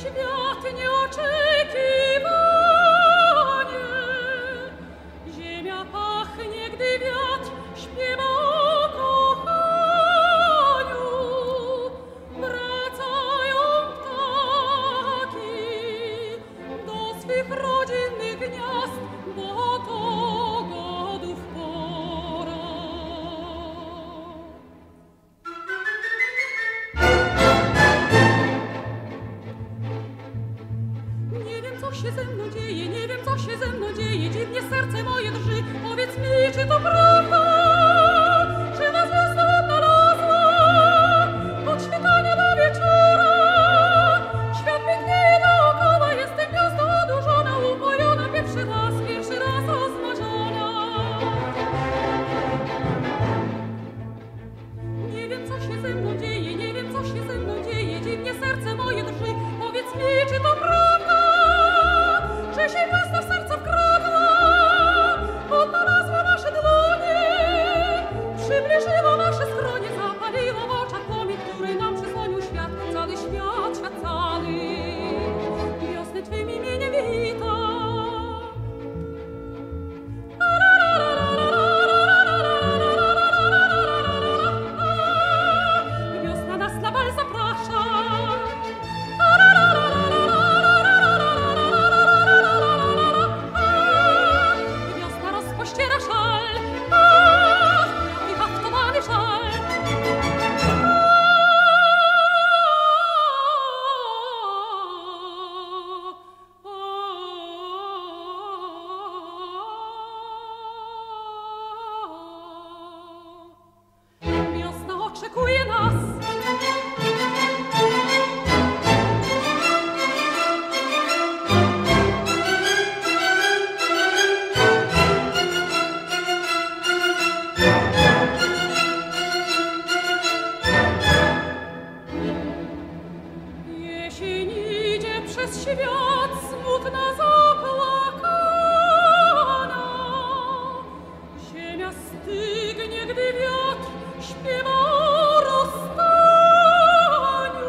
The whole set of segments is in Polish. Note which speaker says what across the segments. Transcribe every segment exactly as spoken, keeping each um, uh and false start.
Speaker 1: świat nieoczekiwanie. Ziemia pachnie, gdy wiatr śpiewa o kochaniu. Wracają ptaki do swych rodzinnych gniazd, bo to godów pora. Nie wiem, co się ze mną dzieje, nie wiem, co się ze mną dzieje, dziwnie serce moje drży. Powiedz mi, czy to prawda, że nas wiosna odnalazła od świtania do wieczora. Świat pięknieje dookoła, jestem gwiazdą odurzona, upojona, pierwszy raz, pierwszy raz rozmarzona. Nie wiem, co się ze mną dzieje, nie wiem, co się ze mną dzieje, dziwnie serce moje drży. Powiedz mi, czy to prawda, że się miasta w serce wkradła, odnalazła nasze dłonie, przybliżyła nasze skronie, zapaliła w oczach płomień, który nam przysłonił świat, cały świat, świat cały. Wiosny Twym imieniem wita. Wiosna nas na bal zaprasza. Wiosna rozpościera szal, jaki haftowany szal. Wiosna oczekuje nas. Jesień idzie przez świat, smutna, zapłakana. Ziemia stygnie, gdy wiatr śpiewa o rozstaniu.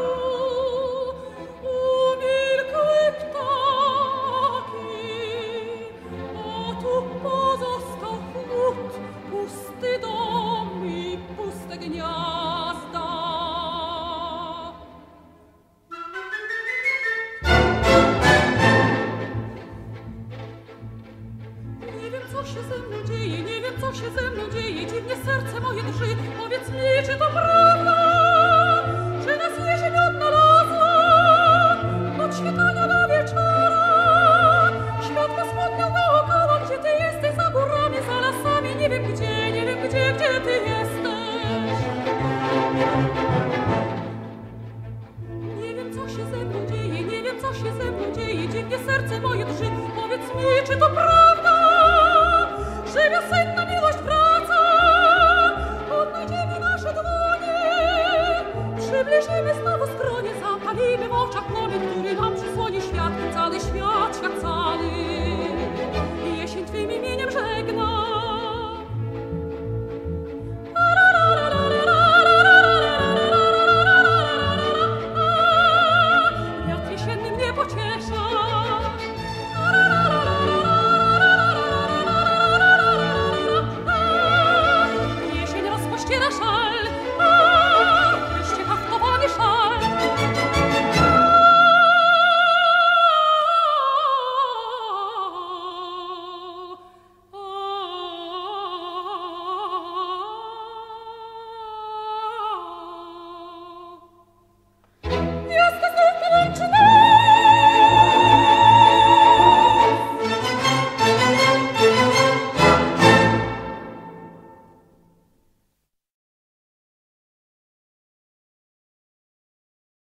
Speaker 1: Umilkły ptaki, a tu pozostał chłód, pusty dom i puste gniazda. Nie wiem, co się ze mną dzieje, nie wiem, co się ze mną dzieje, dziwnie serce moje drży. Powiedz mi, czy to prawda, że nas jesień odnalazła od świtania do wieczora. Świat posmutniał dookoła, gdzie Ty jesteś, za górami, za lasami. Nie wiem gdzie, nie wiem gdzie, gdzie Ty jesteś. Nie wiem, co się ze mną dzieje, nie wiem, co się ze mną dzieje, dziwnie serce moje drży. Powiedz mi, czy to prawda, że wiosenna miłość wraca, odnajdziemy nasze dłonie, przybliżymy znowu skronie, zapalimy w oczach płomień.